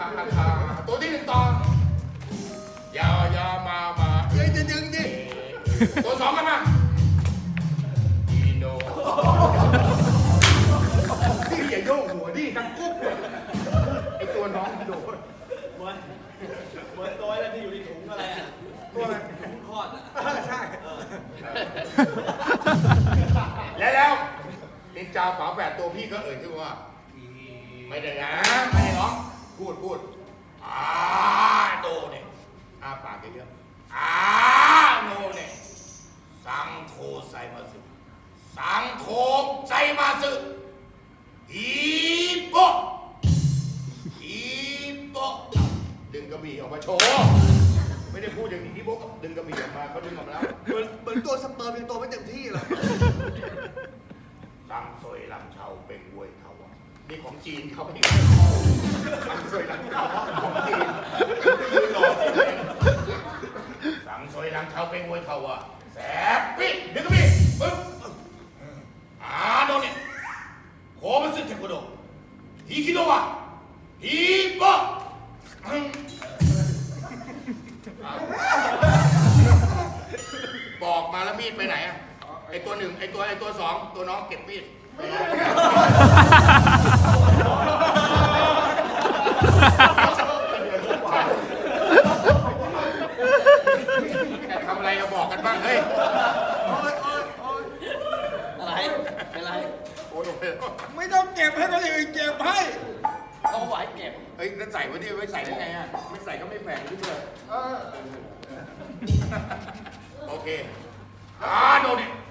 ตัวที่หนึ่งต่อยามาจะดึงดิตัวสองกันมาอีโนพี่อย่าโยกหัวดิดังกุ๊บไอตัวน้องโดดเหมือนตัวอะไรที่อยู่ในถุงอะไรอ่ะตัวอะไรถุงคลอดอ่ะใช่แล้วนินจาฝาแฝดตัวพี่ก็เอ่ยชื่อว่าไม่ได้นะไม่ได้ร้องพูดโดเนี่ยปากเยอะโนเนี่ยสังโฆไซมาสึสังโฆไซมาสึอีโปดึงกระบี่ออกมาโชว์ไม่ได้พูดอย่างนี้ที่โบกดึงกระบี่ออกมาเขาดึงออกมาแล้วเหมือนตัวสเปิร์มยังโตไม่เต็มที่เลยสังซวยหลังเชาเป็นเวยเทานี่ของจีนเขาไม่ได้สังซวยหลังเชาของจีนยืนรอจีนเองสังซวยหลังเชาเป็นเวยเทาแสบปิ๊ดดึงกระบี่ปึ๊บโดนเนี่ยโคมันสึกเทปโดฮิคิโดวะฮิโปบอกมาแล้วมีดไปไหนอ่ะไอตัวหนึ่งไอตัวสองตัวน้องเก็บมีดทำอะไรเราบอกกันบ้างเฮ้ยอะไรเป็นไรโอ้ยไม่ต้องเก็บให้คนอื่นเก็บให้เขาไหวเก็บเฮ้ยแล้วใส่ไว้ดิไม่ใส่ได้ไงอ่ะไม่ใส่ก็ไม่แฝงที่เลยโอเคโดนเนี่ย